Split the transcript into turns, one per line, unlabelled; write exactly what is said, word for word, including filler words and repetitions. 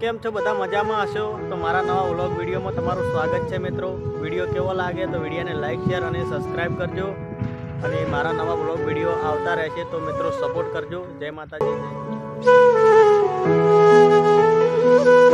કેમ છો? બધા મજામાં હશો? તો મારા નવા વ્લોગ વિડીયોમાં તમારું સ્વાગત છે મિત્રો। વિડીયો કેવો લાગે તો વિડીયોને લાઈક શેર અને સબસ્ક્રાઈબ કરજો અને મારા નવા વ્લોગ વિડીયો આવતા રહેશે તો મિત્રો સપોર્ટ કરજો। જય માતાજી।